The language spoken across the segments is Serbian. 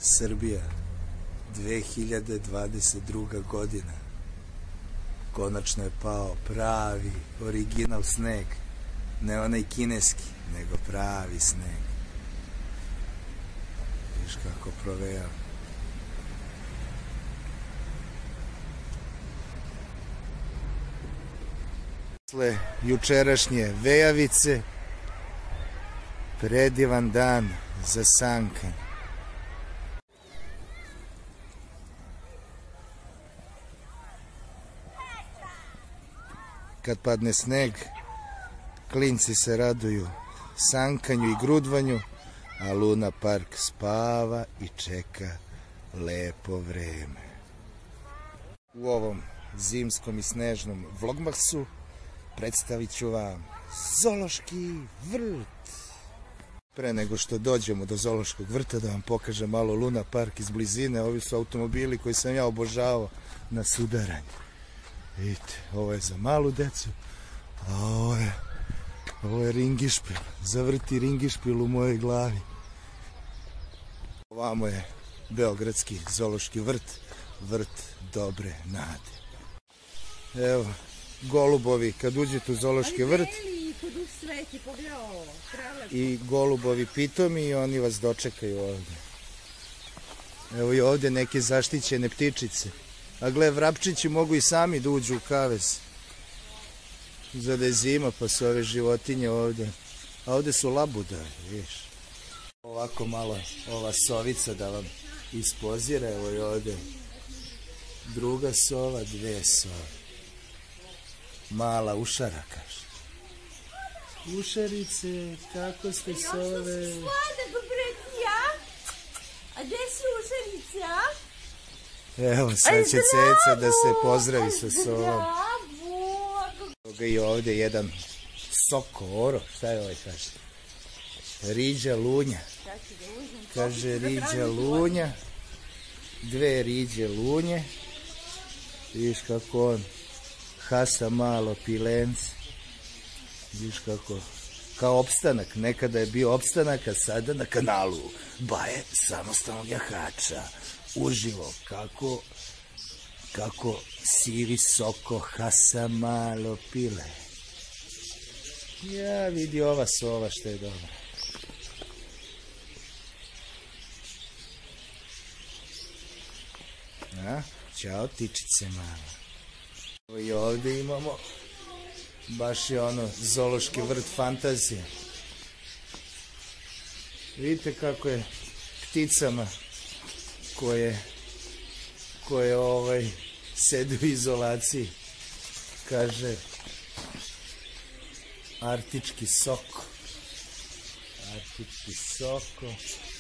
Srbija, 2022. godina. Konačno je pao pravi, original sneg. Ne onaj kineski, nego pravi sneg. Viš kako provejao. Posle jučerašnje vejavice, predivan dan za sankanj. Kad padne sneg, klinci se raduju sankanju i grudvanju, a Luna Park spava i čeka lepo vreme. U ovom zimskom i snežnom vlogmasu predstavit ću vam Zoološki vrt. Pre nego što dođemo do Zoološkog vrta, da vam pokažem malo Luna Park iz blizine. Ovi su automobili koji sam ja obožavao na sudaranju. Vidite, ovo je za malu decu, a ovo je ringišpil. Zavrti ringišpil u mojoj glavi. Ovamo je Beogradski zoološki vrt, vrt dobre nade. Evo, golubovi, kad uđete u zoološki vrt, i golubovi pitomi, oni vas dočekaju ovde. Evo i ovde neke zaštićene ptičice. A gle, vrapčići mogu i sami da uđu u kavez. Za da je zima, pa su ove životinje ovde. A ovde su labudari, vidiš. Ovako malo ova sovica da vam ispozira. Evo je ovde druga sova, dve sove. Mala ušara, kaže. Ušarice, kako ste sove? A gde si ušarice, a? Evo, sad će Ceca da se pozdravi sa sovom. Toga i ovde jedan sokoro, šta je ovaj kaže? Riđa lunja. Kaže riđa lunja, dve riđe lunje. Vidiš kako on hasa malo pilence. Vidiš kako, kao opstanak. Nekada je bio opstanak, a sada na kanalu Baje samostalnog jahača. Uživo, kako sivi soko hasa malo pile. Ja, vidi ova sova što je dobra. A, ćao tičice malo. I ovde imamo, baš je ono zoološki vrt fantazije. Vidite kako je pticama koje sede u izolaciji, kaže artički soko. Artički soko.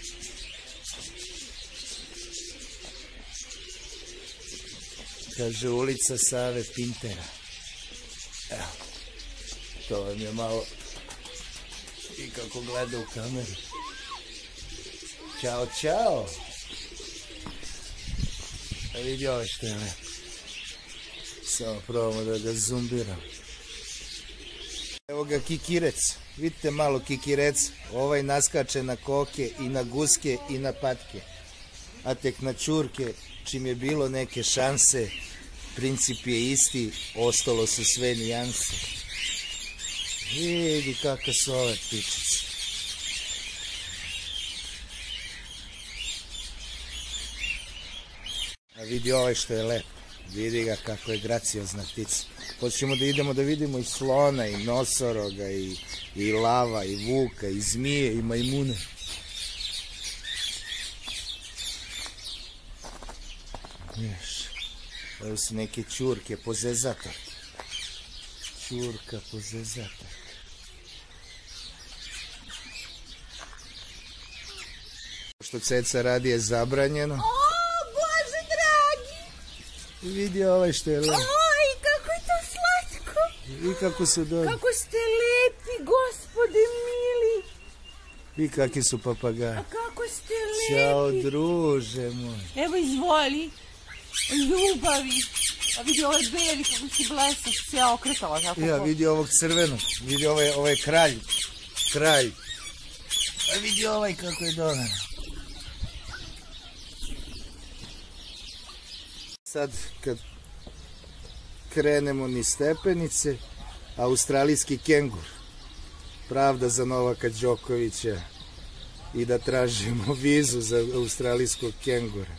Kaže ulica Save Pintera. Evo, to vam je malo i kako gleda u kameru. Ćao, čao. A vidi ovo što je lepo. Samo probamo da ga zumbiram. Evo ga kikirec. Vidite malo kikirec. Ovaj naskače na koke i na guske i na patke. A tek na čurke, čim je bilo neke šanse, princip je isti, ostalo su sve nijanse. Vidi kakve su ove ptičice. A vidi ovaj što je lep. Vidi ga kako je graciozna ptica. Hoćemo da idemo da vidimo i slona, i nosoroga, i lava, i vuka, i zmije, i majmune. Viš, ovo su neke ćurke, pozezator. Ćurka, pozezator. Što Ceca radi je zabranjeno. Vidi ovaj što je lepo. Oj, kako je to slatko. I kako su dobri. Kako ste lepi, gospode mili. I kakvi su papagaji. A kako ste lepi. Ćao, druže moj. Evo izvoli. Ljubavi. A vidi ovaj beli kako si blesaš, se ja okretala. Ja, vidi ovog crvenog. Vidi ovaj kralj. Kralj. A vidi ovaj kako je dobar. Sad kad krenemo niz stepenice, australijski kengur. Pravda za Novaka Đokovića i da tražimo vizu za australijskog kengura.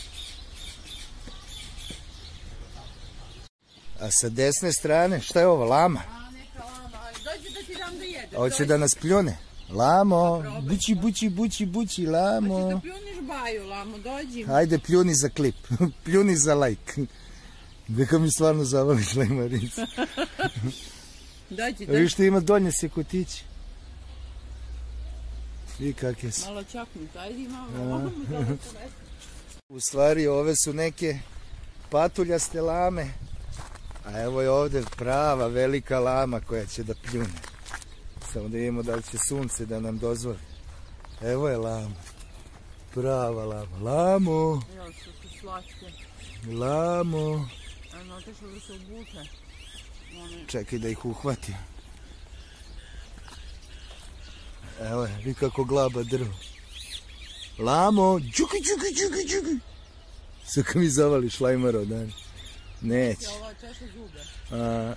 A sa desne strane, šta je ovo, lama? Neka lama, ali dođi da ti dam da jedeš. Hoće da nas pljune? Lamo, bući, bući, bući, bući, lamo. Hoćeš da pljuniš baju, lamo, dođi. Hajde, pljuni za klip, pljuni za lajk. Neka mi stvarno zavališ lajmaricu. Dođi, Viš što ima donje se kotići. I kakve su. malo čaknut, ajde malo. U stvari ove su neke patuljaste lame. A evo je ovde prava velika lama koja će da pljune. Samo da vidimo da li će sunce da nam dozvoli. Evo je lama. Prava lama. Lamo! Evo što su slatke. Lamo! Ano, otišlo da se obuče. Čekaj da ih uhvatim. Evo je, vi kako glaba drvo. Lamo! Džuki, džuki, džuki, džuki! Saka mi zavališ lajmaro, dan. Neće. Ova češa zube.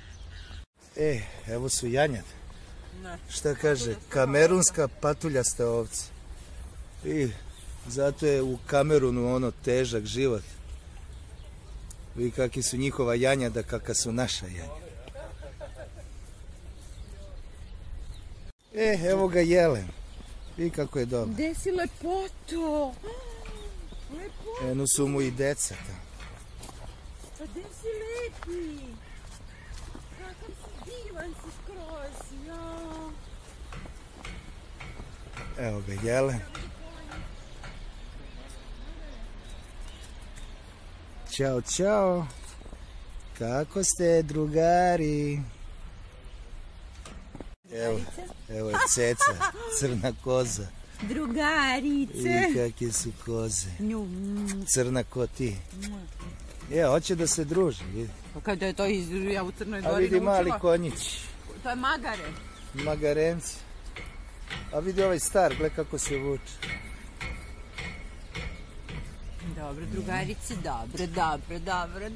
Evo su janjad. Ne. Šta kaže? Kamerunska patuljasta ovca. I zato je u Kamerunu ono težak život. Vi kakvi su njihova janjada, kakva su naša janja. Evo ga jelen. Vi kako je dobro. Gde si lepoto? Lepoto. Eno su mu i deca tamo. Pa gde si lepi? Kakav si divan si skroz, ja. Evo ga jelen. Ćao, ćao. Kako ste, drugari? Evo je Ceca, crna koza. Drugarice. I kakve su koze. Crna ko ti. Hoće da se druži, vidi. Pa kada je to ja u Crnoj A Gori vidi mali naučila? konjić. To je magare. Magarenci. A vidi ovaj star, gle kako se vuče. Dobro, drugarice, dobro.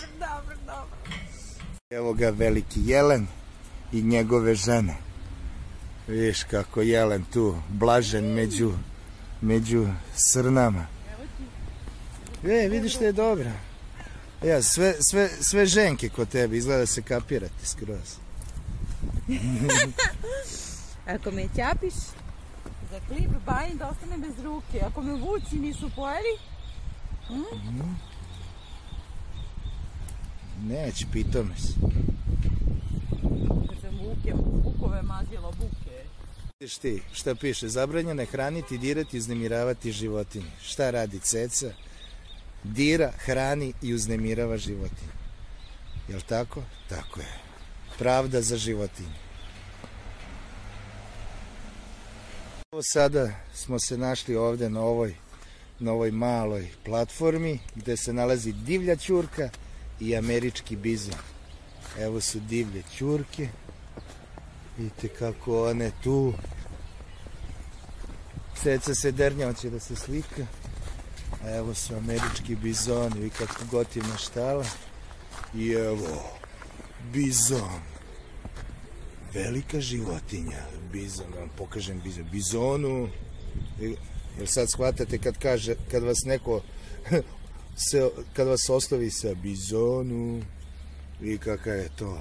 Evo ga veliki jelen i njegove žene. Vidiš kako jelen tu, blažen među srnama. Vidiš što je dobra. Sve ženke kod tebe, izgleda se kapirate skroz. Ako me ćapiš za klip, bajim da ostane bez ruke. Ako me vuci nisu pojeli, Neće, pitao me si. kad sam vukove mazila buke. Vidiš ti, šta piše? Zabranjeno je hraniti, dirati, uznemiravati životinje. Šta radi Ceca? Dira, hrani i uznemirava životinje. Jel tako? Tako je. Pravda za životinje. Sada smo se našli ovde na ovoj maloj platformi gde se nalazi divlja ćurka i američki bizon. Evo su divlje ćurke. Vidite kako one tu. Ceca se drnja, hoće da se slika. A evo su američki bizoni, vi kako gotivna štala. I evo, bizon. Velika životinja, bizon, da vam pokažem bizon. Bizonu, jer sad shvatate kad vas neko, kad vas oslovi sa bizonu, i kakav je to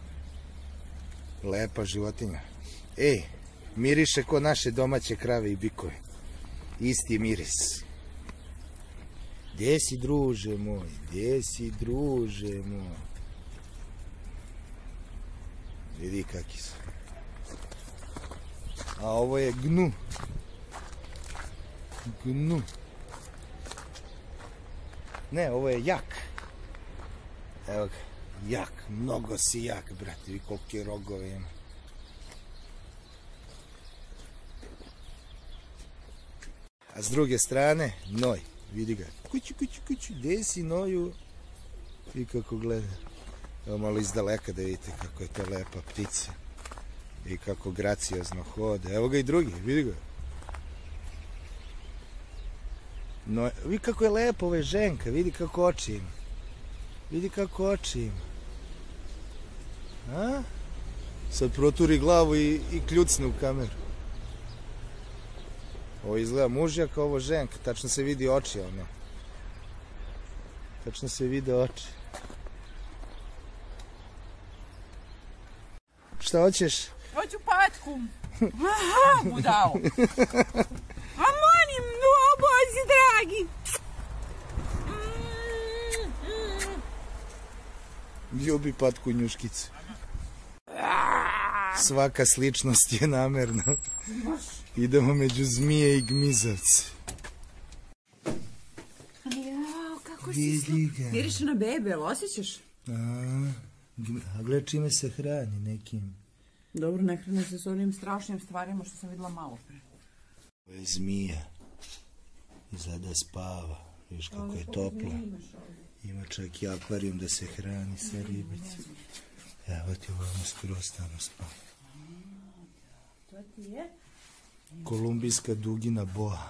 lepa životinja. Miriše ko naše domaće krave i bikove. Isti miris. Gde si, druže moj? Gde si, druže moj? Vidi kakvi su. A ovo je gnu. Gnu. Ne, ovo je jak. Evo ga, jak. Mnogo si jak, brate. Vidi kolike rogove ima. A s druge strane, noj. Vidi ga. Kuću, kuću, kuću. Gde si, noju? I kako gleda. Evo malo izdaleka da vidite kako je to lepa ptica. I kako graciozno hode. Evo ga i drugi, vidi ga. No, vidi kako je lepo ovo je ženka, vidi kako oči ima. Vidi kako oči ima. A? Sad proturi glavu i kljucne u kameru. Ovo izgleda mužjak, ovo ženka, tačno se vidi oči, ono. Tačno se vide oči. Šta hoćeš? Hoću patku. Aha, budao. A molim, no, Bože dragi. Ljubi patku njuškicu. Svaka sličnost je namerna. Idemo među zmije i gmizavce. Jao, kako si Vidi ga. Miriš na bebe, jel osjećaš? A gled čime se hrani nekim. Dobro, ne hrane se s onim strašnim stvarima što sam videla malo pre. Ovo je zmija. Izgleda spava. Viš kako je toplo. Ima čak i akvarijum da se hrani sa ribicom. Evo ti ovamo skroz tamo spava. To ti je? Kolumbijska dugina boa.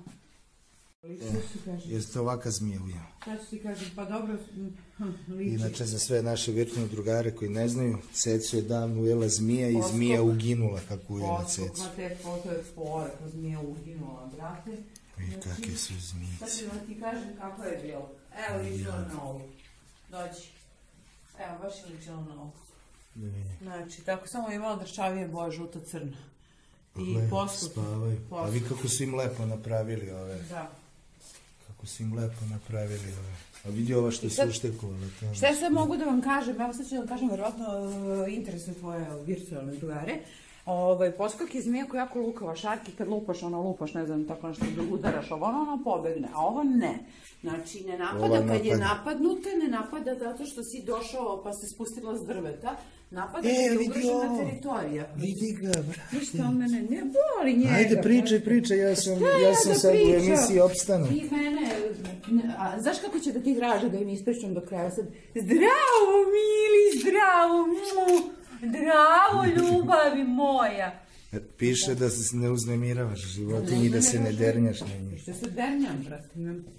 Jeste ovaka zmija ujela. Šta ću ti kažem, pa dobro liči. Inače za sve naše virtualne drugare koji ne znaju, Cecu je davno ujela zmija i zmija uginula kako ujela Cecu. Poskok na te foto je fora, ko zmija uginula, brate. I kakve su zmijice. Sad ću da ti kažem kako je bilo. Evo ličilo na ovu. Dođi. Evo, baš je ličilo na ovu. Znači, tako samo je malo drčavije boja, žuta crna. I poskok. Spavaju. A vi kako su im lepo napravili ove. Da. Kako su im lepo napravili ove. A vidi ova što su uštekovala. Šta sad mogu da vam kažem? Evo sad ću da vam kažem, verovatno interesuje tvoje virtualne drugare. Poskok je zmija koja je jako lukava, šarki kad lupaš, ne znam, tako nešto da udaraš, ono pobegne, a ovo ne. Znači, ne napada kad je napadnuta, ne napada zato što si došao pa se spustila s drveta, napada kad je ugrožena teritorija. Vidi ga, brate. Ništa mene ne boli njega. Ajde, pričaj, ja sam sad u emisiji Opstanu. Ti mene, znaš kako će da ti draže da im ispričam do kraja sad? Zdravo, mili, zdravo, zdravo, ljubavi moja. Piše da se ne uznemiravaš životinji i da se ne dernjaš na njih. Što se dernjam, brate?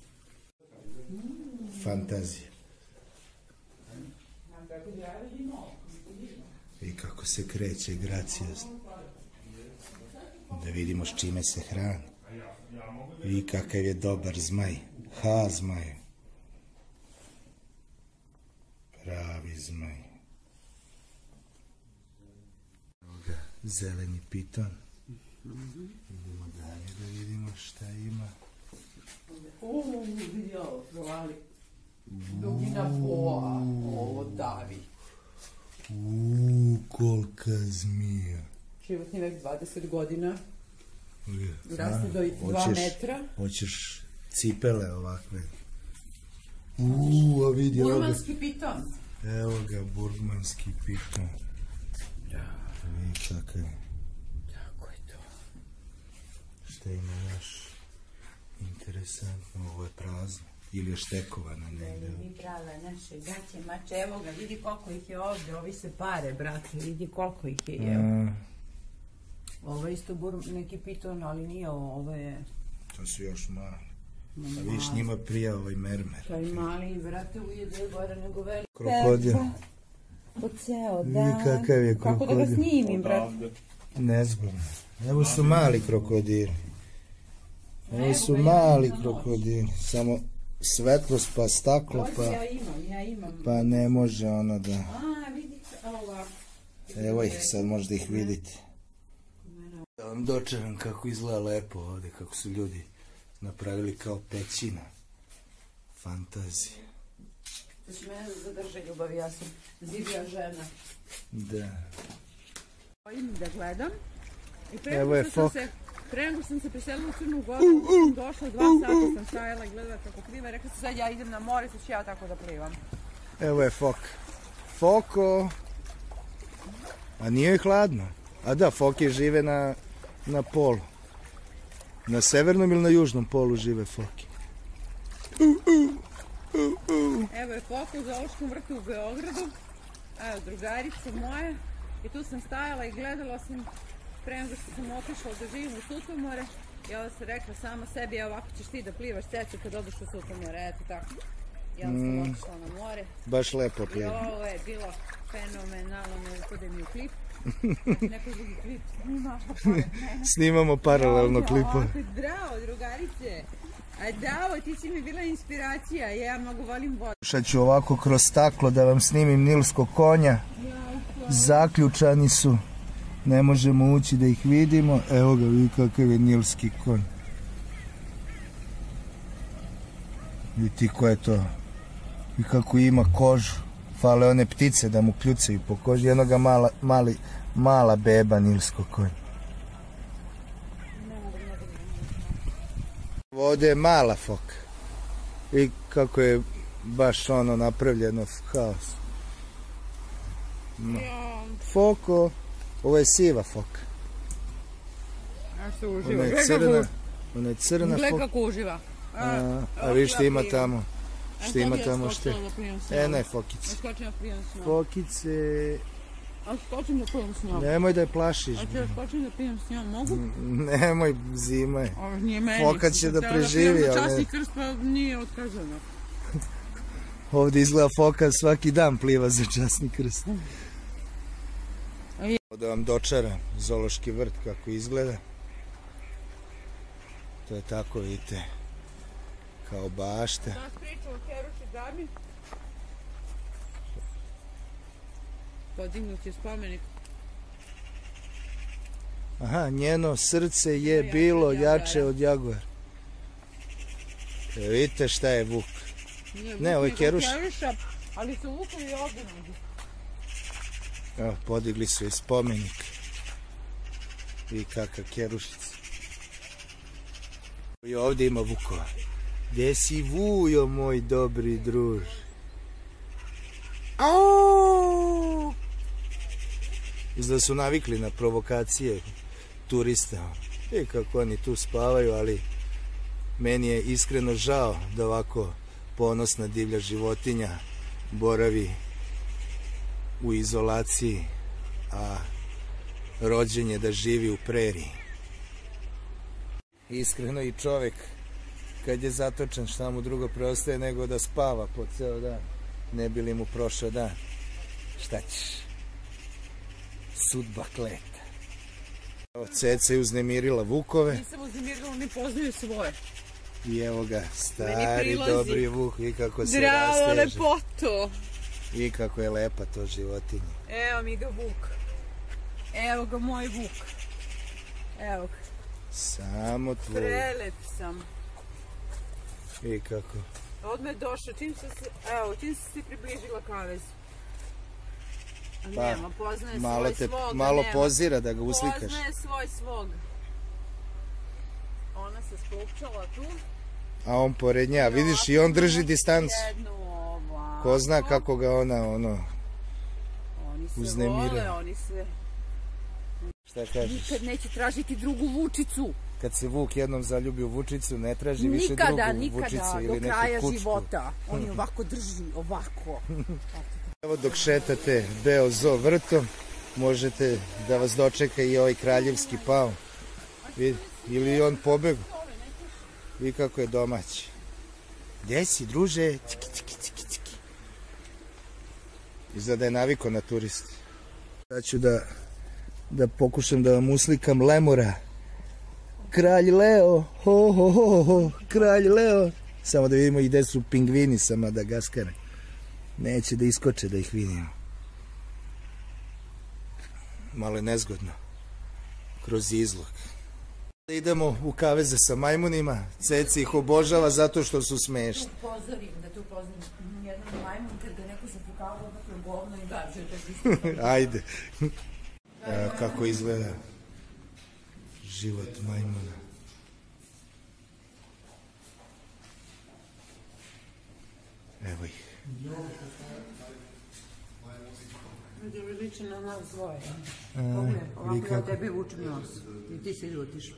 Fantazija. I kako se kreće graciozno. Da vidimo s čime se hrani. I kakav je dobar zmaj. Ha, zmaj. Pravi zmaj. Zeleni piton. Idemo dalje da vidimo šta ima. Vidi ovo, provali. Dugina boa, ovo davi. Kolika zmija. Životni vek 20 godina. Raste do 2 metra. Hoćeš cipele ovakve. A vidi ovo ga. Burmanski piton. Evo ga, burmanski piton. Vidi kakav je. Tako je to. Šta ima još interesantno? Ovo je prazno. Ili je štekovano negdje. Mi prava naše gaće, mače, evo ga, vidi koliko ih je ovdje, ovi se pare, brate, vidi koliko ih je, evo. Ovo je isto neki piton, ali nije ovo je... To su još mali. A viš njima prija ovaj mermer. Taj mali, brate, ujede gore nego veli. Krokodil. Po ceo dan. Vidi kakav je krokodil. Kako da ga snimim, brate? Nezgodno. Evo su mali krokodili. Evo su mali krokodili. Samo svetlost pa staklo pa... Ja imam. Pa ne može ono da... A, vidite, ovako. Evo ih, sad možda ih vidite. Da vam dočaram kako izgleda lepo ovdje, kako su ljudi napravili kao pećina. Fantazija. To će mene zadrže ljubav, ja sam divlja žena. Da. Idem da gledam. Evo je fok. Pre nego sam se preselila u Crnu Goru, sam došla 2 sata, sam stajala i gledala kako pliva. Rekla sam sad ja idem na more, sad ću ja tako da plivam. Evo je fok. Foko. A nije hladno. A da, foke žive na polu. Na severnom ili na južnom polu žive foke. Evo je foka u Zoološkom vrtu u Beogradu. Evo, drugarica moja. I tu sam stajala i gledala sam pre nego što sam otišla da živim u Sutomore, i onda sam rekla sama sebi, evo ovako ćeš ti da plivaš cecu kad odeš u Sutomore, eto tako. I onda sam otišla na more. Baš lepo I pliva. ovo je bilo fenomenalno, ne upade mi u klip. Znači neko drugi klip snima. Snimamo paralelno klipove. Bravo, drugarice. A bravo, ti si mi bila inspiracija, ja mnogo volim vodu. Slušat ću ovako kroz staklo da vam snimim nilskog konja. Zaključani su. Ne možemo ući da ih vidimo. Evo ga, vidi kakav je nilski konj. Vidi ko je to. I kako ima kožu. Fale one ptice da mu kljucaju po koži. Jednoga mala beba nilskog konja. Ovdje je mala foka. I kako je baš ono napravljeno haos. Foko. Ovo je siva foka. Ja se uživa. Ona je crna foka. Gled kako uživa. A vi što ima tamo? Što ima tamo što? Ne, fokice. Fokice... A skočim da pijem s njom. Nemoj da je plašiš. A ću skočim da pijem s njom, mogu? Nemoj, zima je. Ovo nije meni. Foka će da preživi. Da časni krst pa nije otkazano. Ovdje izgleda foka svaki dan pliva za časni krst. Da vam dočaram zoološki vrt kako izgleda. To je tako, vidite, kao bašta. Danas pričamo o Keruši dami. Podignut je spomenik. Aha, njeno srce je bilo jače od jaguara. Vidite šta je vuk. Ne, ovo je Keruša. Ali su vukovi ovdje nođe. Evo, podigli su i spomenik. I kakav Kerušica. I ovdje ima vukova. Gdje si Vujo, moj dobri druž? Auuu! Izgleda su navikli na provokacije turista. I kako oni tu spavaju, ali meni je iskreno žao da ovako ponosna divlja životinja boravi u izolaciji, a rođen je da živi u preriji. Iskreno i čovjek kad je zatočen, šta mu drugo preostaje nego da spava po ceo dan, ne bi li mu prošao dan. Šta ćeš? Sudba kleta. Ceca je uznemirila vukove. Nisam uznemirila, oni poznaju svoje. I evo ga, stari dobri vuk, i kako se Zdravo, rasteže. lepoto. I kako je lepa to životinja. Evo mi ga vuk. Evo ga moj vuk. Evo ga. Samo tvoj. Prelep sam. I kako? Odmah je došao, čim sam se približila kavezu. A Pa, nema, poznaje malo svoj te, svog. malo pozira da ga uslikaš. Poznaje svoj svog. Ona se spupčala tu. A on pored nja, vidiš, i on drži distancu. Jednu ovako. Ko zna kako ga ona, Oni se uznemira. vole, oni se... Šta kažeš? Nikad neće tražiti drugu vučicu. Kad se vuk jednom zaljubi u vučicu, ne traži više drugu vučicu ili neku kučku. Do kraja života. On je ovako drži, ovako. Evo dok šetate Beo Zoo vrtom, možete da vas dočeka i ovaj kraljevski paon. Ili on pobegu. Vidi kako je domaći. Gdje si, druže? Ciki, ciki, ciki, ciki. Izgleda je naviko na turisti. Sad ću da pokušam da vam uslikam lemura. Kralj Leo, ho, ho, ho, ho, kralj Leo. Samo da vidimo i gde su pingvini sa Madagaskara. Neće da iskoče da ih vidimo. Malo je nezgodno. Kroz izlog. Idemo u kaveze sa majmunima. Ceci ih obožava zato što su smešni. Da te upozorim. Jedan majmun kad ga neko zapukavao, dakle govno i gađe. Ajde. Evo kako izgleda život majmuna. Evo ih. Vidim, liči na nas dvoje. Pogledaj, ovako ja tebi vučem nos. I ti se ljutiš.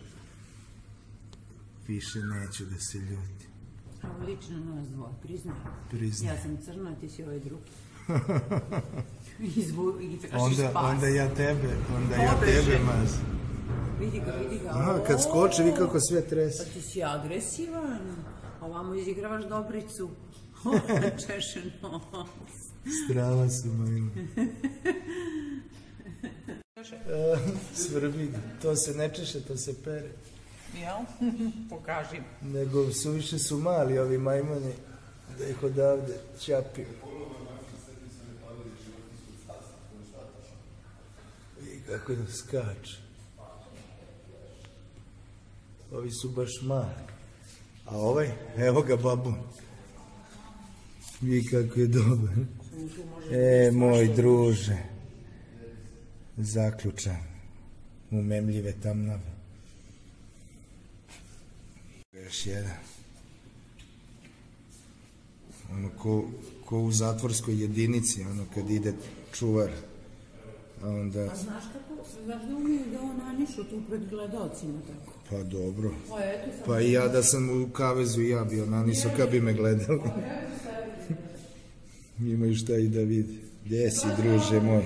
Više neću da se ljuti. Ovo liči na nas dvoje, priznaj. Priznaj. Ja sam crna, ti si ovaj drugi. Onda ja tebe mazim. Vidi ga. Aha, kad skoči, vi kako sve trese. Pa ti si agresivan. Ovamo izigravaš Dobricu. Češe nos. Strava su mojima. Svrbi, to se ne češe, to se pere. Jel? Pokaži. Nego suviše su mali ovi majmuni, da ih odavde čapim. I kako skače. Ovi su baš mali. A ovaj, evo ga babun. Vi kako je dobar. Moj druže. Zaključan. Umemljive tamnave. Još jedan. Ono ko u zatvorskoj jedinici, ono kad ide čuvar. A onda... A znaš da umije da on nanišu tu pred gledalcima tako? Pa dobro. Pa i ja da sam u kavezu i ja bio naniso kad bi me gledali. Imaju šta i da vidi. Gdje si, druže moj?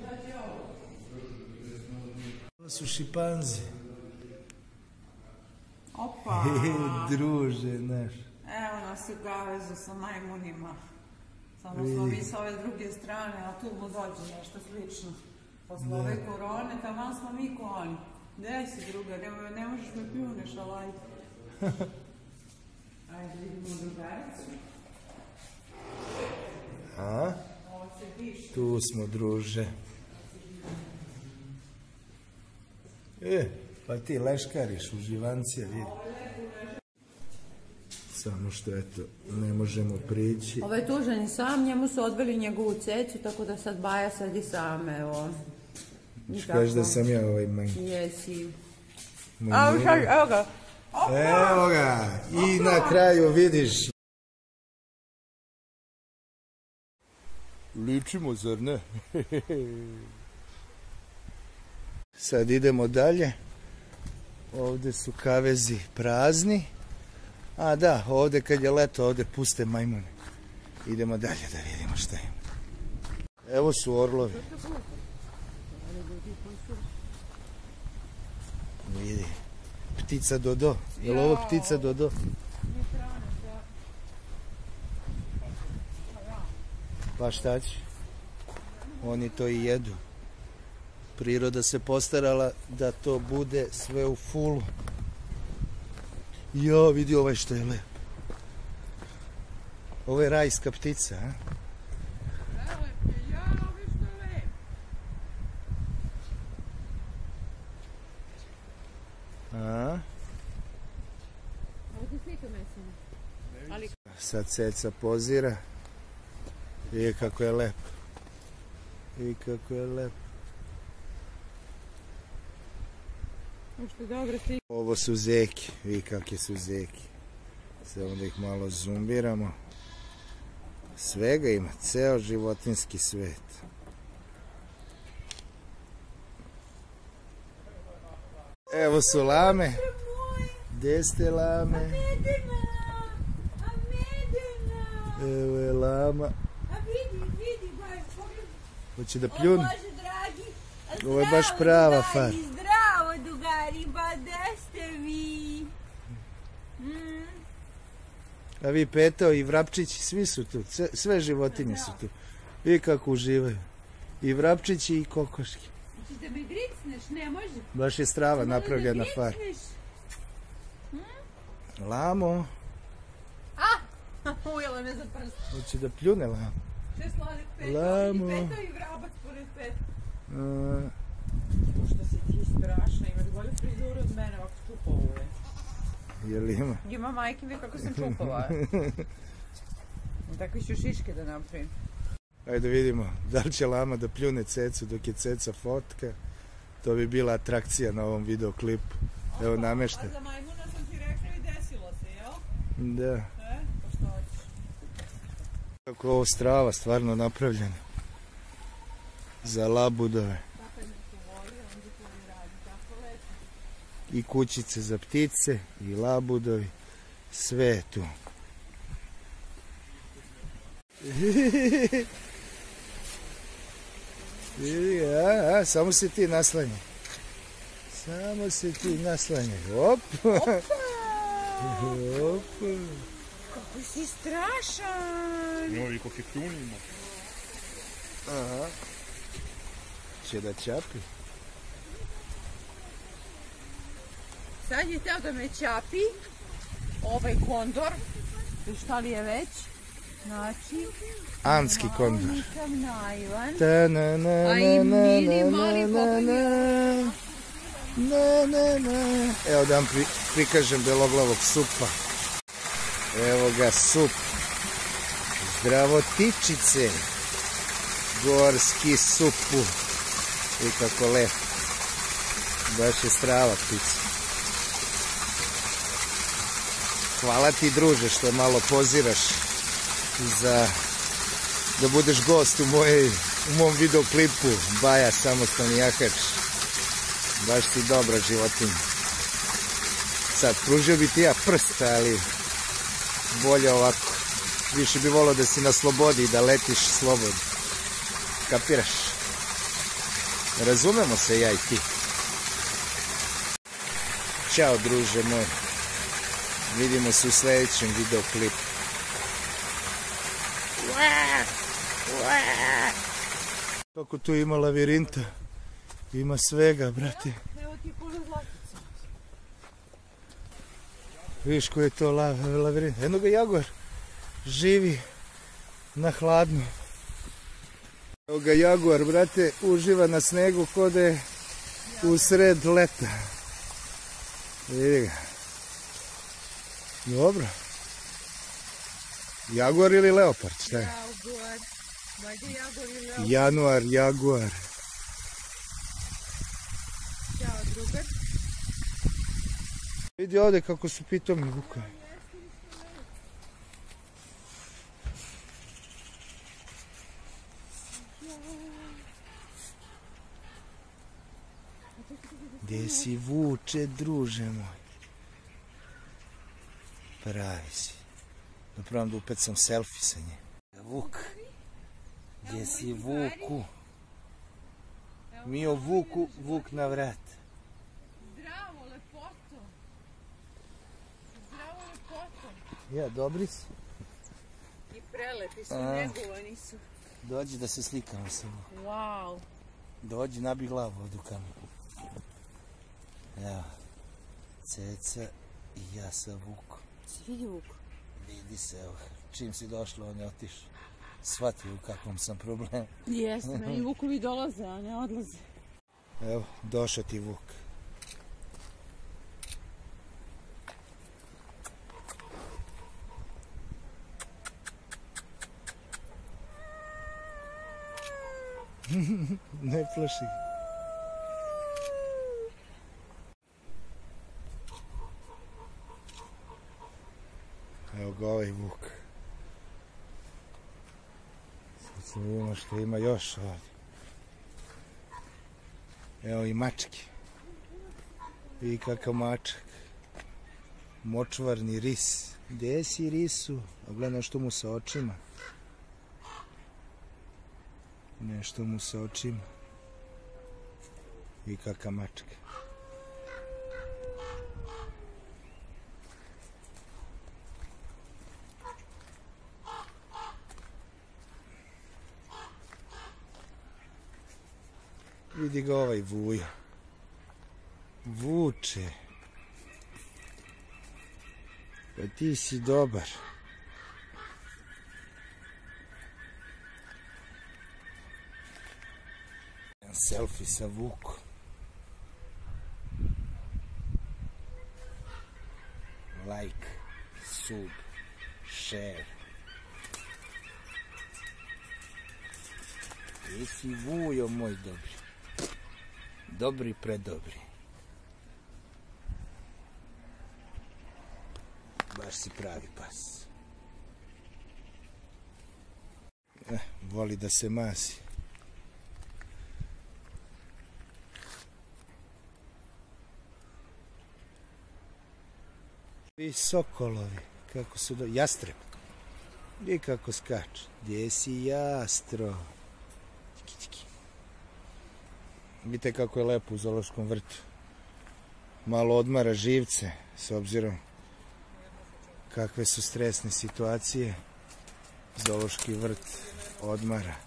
Ovo su šipanze. Opa! Druže, znaš. Evo nas u kavezu sa majmunima. Samo smo mi sa ove druge strane, a tu mu dođe nešto slično. Posle ove korone, tamo smo mi ko oni. Gdje si druga? Ne možeš me pljuneš, ali ajde. Ajde, vidimo drugaricu. A? Tu smo, druže. Pa ti leškariš u živancije, vidi. Samo što, eto, ne možemo prići. Ovaj je tužan i sam, njemu su odveli njegovu cecu, tako da sad Baja sedi sam, evo. Kaži da sam ja ovaj manj. Jesi. Evo ga. Evo ga. I na kraju vidiš. Ličimo, zar ne? Sad idemo dalje. Ovdje su kavezi prazni. A da, ovdje kad je leto, ovdje puste majmune. Idemo dalje da vidimo šta ima. Evo su orlovi. Vidi. Ptica Dodo. Je li ovo ptica Dodo? Pa šta će? Oni to i jedu. Priroda se postarala da to bude sve u fulu. Jo, vidi ovaj što je lep. Ovo je rajska ptica, a? A? Sad ceca pozira. Vidi kako je lep. Vidi kako je lep. Ovo su zeki. Vidi kakve su zeki. Samo da ih malo zumbiramo. Svega ima. Ceo životinski svet. Evo su lame. Gde ste lame? Evo je lama. Hoće da pljun? Ovo je baš prava far. Zdravo, drugari, ba gde ste vi? A vi Petao i Vrapčići, svi su tu. Sve životinje su tu. Vidi kako uživaju. I Vrapčići i kokoški. Hoćeš da me gricneš? Ne može. Baš je strava napravljena far. Lamo. Ujela me za prst. Hoće da pljune lamo. Še sladak Petao? Lamo. I Petao i Vrabac pored A, Što si ti strašna, imaš bolju frizuru od mene, ovako čupova uvek. je li ima? Ima majke mi kako sam čupova. Takve ću šiške da napravim. Ajde vidimo da li će lama da pljune cecu dok je ceca fotka. To bi bila atrakcija na ovom videoklipu. Evo nameštaj. A za majmuna sam ti rekla i desilo se, jel? Da. Pa što hoćeš? Kako je ovo strava stvarno napravljena. Za labudove. I kućice za ptice, i labudovi. Sve je tu. Vidi, samo se ti naslanji. Samo se ti naslanjaj. Opa! Opa! Kako si strašan! Ima i koliko kljuni ima. Aha. Će da čapi. Sad je teo da me čapi ovaj kondor, šta li je već, znači... Anski kondor. Nikav najvan. A i mini mali Evo da vam prikažem beloglavog supa. Evo ga sup. Zdravotičice. Gorski supu. I kako lepo. Baš je strava ptica. Hvala ti druže što malo poziraš za da budeš gost u mom videoklipu Baja samostalni jahač. Baš si dobra životinja. Sad, pružio bi ti ja prst, ali bolje ovako. Više bi volio da si na slobodi i da letiš slobodno. Kapiraš? Razumemo se ja i ti. Ćao druže moj. Vidimo se u sljedećem videoklipu. Kako tu ima lavirinta. Ima svega, brate. Evo ti puno zlatica. Viš koji je to lavirint. Jedno ga jaguar živi na hladno. Evo ga jaguar, brate, uživa na snegu ko da je u sred leta. Vidi ga. Dobro. Jaguar ili leopard, šta je? Jaguar. Vajde jaguar ili leopard. Januar, jaguar. Ćao drugar. Vidi ovdje kako su pitomi vukovi. Gdje si vuče, druže moj? Pravi si. Napravim da upecam selfie sa njim. Vuk. Gdje si Vuku? Mio Vuku, Vuk na vrat. Zdravo, lepoto. Zdravo, lepoto. Ja, dobri si? I prelepi su, negovani su. Dođi da se slikamo sa mnom. Wow. Dođi, nabij glavu ovdje u kameru. Evo. Ceca i ja sa Vukom. Si vidi Vuku? Vidi se, evo. Čim si došla, on je otišao. Shvatio u kakvom sam problemu. Jeste, meni Vukovi dolaze, a ne odlaze. Evo, došao ti Vuk. Ne plaši. Evo ga ovaj Vuk. Sad se vidimo što ima još ovdje. Evo i mačke. I kakav mačak. Močvarni ris. Gdje si risu? A gledaj što mu sa očima. Nešto mu sa očima. I kakav mačak. Vidi ga ovaj Vujo. Vuče. Pa ti si dobar. Selfie sa Vukom. Like, sub, share. Ti si Vujo moj dobri. Dobri, predobri. Baš si pravi pas. Voli da se masi. I sokolovi, kako su do... Jastreb. I kako skače. Gdje si jastro? Tiki, tiki. Vidite kako je lepo u zoološkom vrtu. malo odmara živce, s obzirom kakve su stresne situacije. Zoološki vrt odmara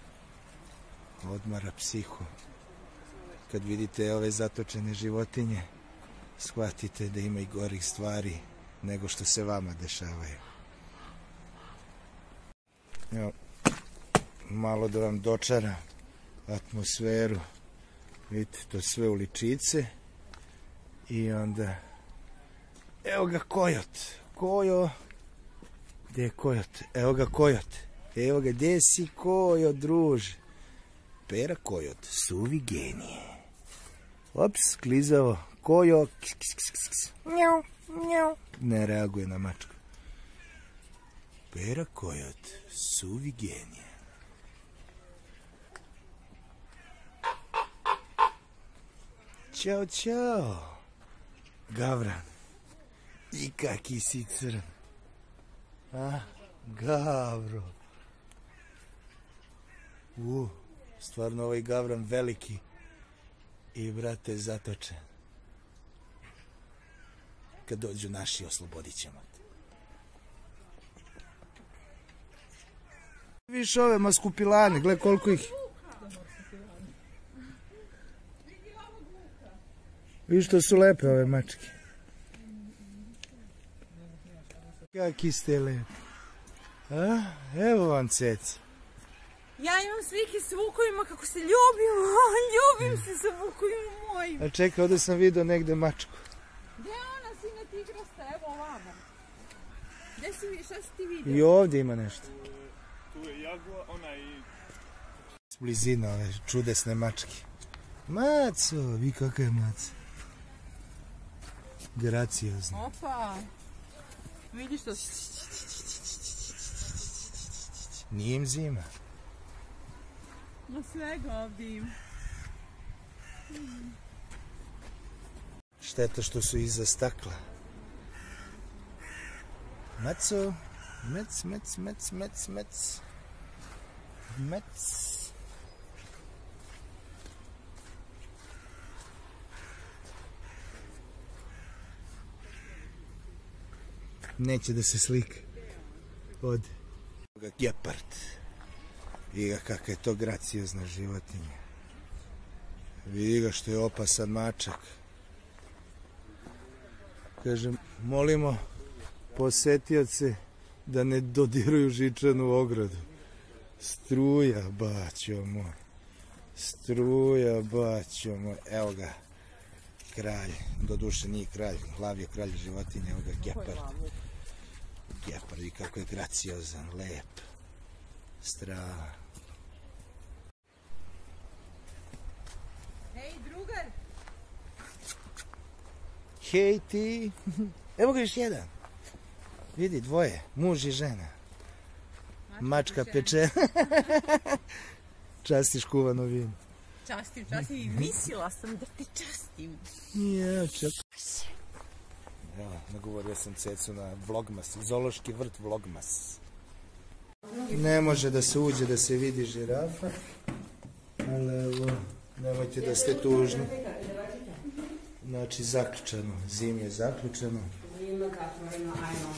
psihu. Kad vidite ove zatočene životinje, shvatite da ima i gorih stvari nego što se vama dešavaju. Evo, malo da vam dočara atmosferu. Vidite, to sve u ličice. I onda, evo ga kojot. Gde je kojot? Evo ga kojot. Evo ga, gde si kojot, druže? Pera kojot, suvi genije. Ops, klizavo. Kojo. Njau, njau. Ne reaguje na mačku. Pera kojot, suvi genije. Ćao, ćao. Gavran. I kaki si crn. A, Gavro. Stvarno ovaj Gavran veliki. I brate zatočen. Kad dođu naši, oslobodit ćemo te. Viš ove maskupilane, gle koliko ih. Viš što su lepe ove mačke. Kaki ste lepi. A, evo vam ceca. Ja imam slike s vukovima kako se ljubimo. Ljubim se sa vukovima mojim. A čekaj, ovdje sam vidio negde mačku. Gde je ona, sine tigrasta? Evo ovamo. Gde si, šta si ti vidio? I ovdje ima nešto. Tu je jagua, ona i... S blizina ove čudesne mačke. Maco, vi kakva je maca. Graciozna. Opa. Vidiš to? Nije im zima. Ma svega ovdje ima. Šteta što su iza stakla. Maco, mec. Neće da se slika. Ode. Gepard. Vidi ga kakva je to graciozna životinja. Vidi ga što je opasan mačak. Kažem, molimo posetioce da ne dodiruju žičanu ogradu. Struja, baćo moj. Struja, baćo moj. Evo ga, kralj. Doduše nije kralj, lav je kralj životinja. Evo ga, gepard. Gepard, i kako je graciozan, lep. Strava. Hej, drugar! Hej ti! Evo ga još jedan. Vidi, dvoje, muž i žena. Mačka pečena. Častiš kuvano vino. Častim. Mislila sam da te častim. Ja, čak. Evo, nagovorio sam cecu na Vlogmas, zoološki vrt Vlogmas. Ne može da se uđe da se vidi žirafa, ali evo, nemojte da ste tužni. Znači, zaključano, zim je zaključano. Ima zatvoreno, ajmo.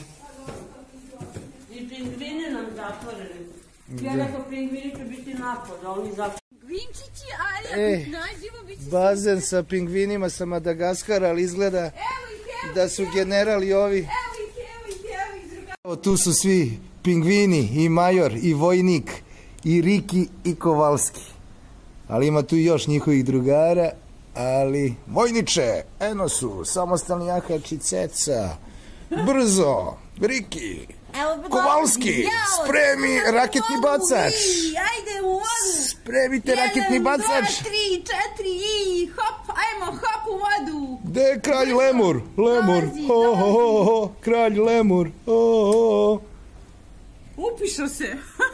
I pingvini nam zatvoreni. Ja rekao, pingvini će biti napad, a oni zatvoreni. Pingvinčići, ali ako nađemo, bit će... Bazen sa pingvinima sa Madagaskara, ali izgleda da su generali ovi. Evo ih, drugar. Evo, tu su svi pingvini, i major, i vojnik, i Riki, i Kovalski. Ali ima tu još njihovih drugara, ali... Vojniče, eno su, samostalni jahač i ceca. Brzo, Riki, Kovalski, spremi raketni bacač. Ajde u vodu. Spremite raketni bacač. 1, 2, 3, 4 i hop, ajmo hop u vodu. Gde je kralj Lemur? Lemur, ho, kralj Lemur, ho. Upišao se.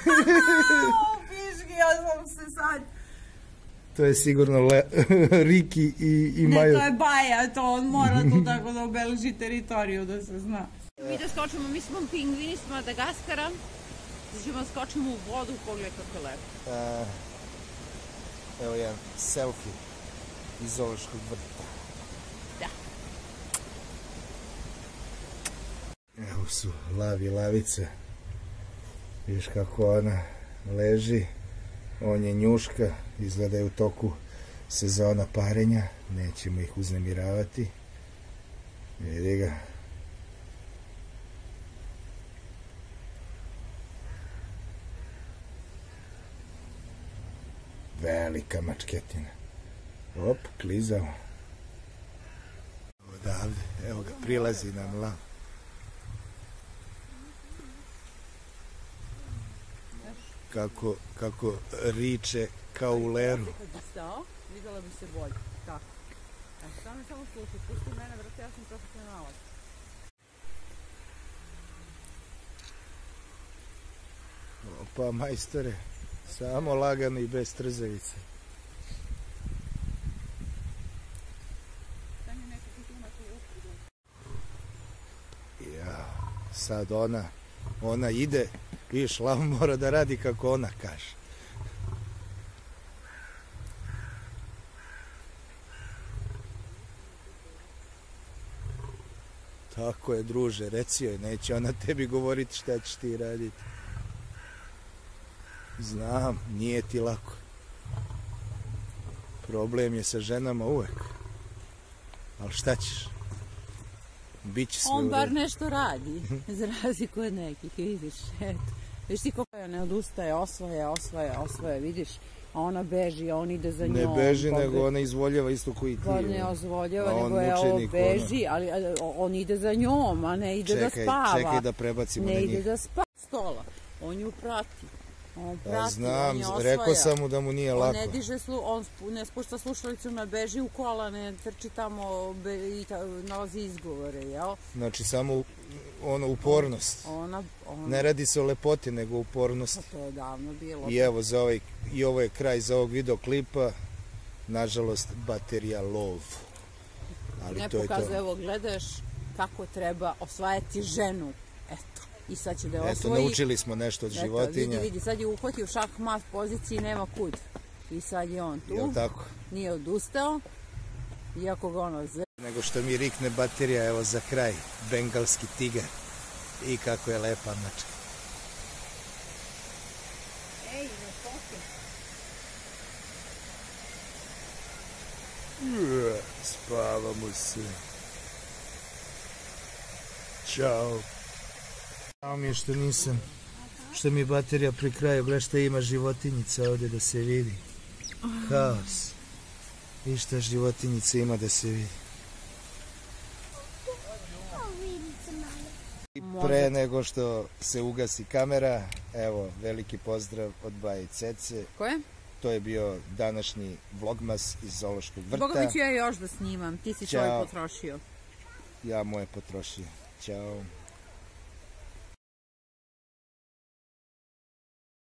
Upišao sam se sad. To je sigurno Riki i Major. Ne, to je baja, to on mora tu tako da obeleži teritoriju, da se zna. Mi da skočimo, mi smo pingvini s Madagaskara, da ćemo skočimo u vodu, pogledaj kako je lepo. Evo jedan selfie iz zoološkog vrta. Da. Ovo su lav i lavica. Vidiš kako ona leži. On je njuška. Izgleda je u toku sezona parenja. Nećemo ih uznemiravati. Vidi ga. Velika mačketina. Op, klizao. Odavde, evo ga, prilazi nam lav. Kako riče kao u leru. Kad bi stao, videla bi se bolje. Tako. Samo slušaj, pusti mene, brate, ja sam profesionalac. Opa, majstore, samo lagano i bez trzavice. Ja, sad ona ide, vidiš, lav mora da radi kako ona kaže. Tako je, druže, reci joj, neće ona tebi govoriti šta ćeš ti raditi. Znam, nije ti lako. Problem je sa ženama uvek. Ali šta ćeš? Biće sve u redu. On bar nešto radi, za razliku od nekih, vidiš, eto. Viš ti kako ne odustaje, osvaja, vidiš, a ona beži, a on ide za njom. Ne beži, nego ona izvoljava isto koji ti. Pa ne ozvoljava, nego je ovo beži, ali on ide za njom, a ne ide da spava. Čekaj da prebacimo na njih. Ne ide da spava stola, on ju prati. On prati, znam, on je osvaja. rekao sam mu da mu nije lako. On ne diže, on ne spušta slušalicu, ne beži u kola, ne trči tamo i nalazi izgovore, jel? Znači samo upornost. Ne radi se o lepoti, nego o upornosti. Pa to je davno bilo. I evo, i ovo je kraj za ovog videoklipa. Nažalost, baterija lov. Ali ne to je to. pokazuje, evo, gledaš kako treba osvajati ženu. Eto. I sad će da je osvoji. Eto, naučili smo nešto od životinja. Vidi, sad je uhvatio u šah-mat poziciji, nema kud. I sad je on tu. Jel' tako? Nije odustao. Iako ga ono zve. Nego što mi rikne baterija, evo za kraj, bengalski tigar. I kako je lepa mačka. Ej, na foke. Spavamo se. Ćao. Žao mi je što mi je baterija pri kraju, gle šta ima životinjica ovdje da se vidi. Haos. I šta životinjica ima da se vidi. I pre nego što se ugasi kamera, evo, veliki pozdrav od Baje i Cece. Koje? To je bio današnji vlogmas iz Zoološkog vrta. Boga mi ću ja još da snimam, ti si svoj potrošio. Ja moje potrošio. Ćao.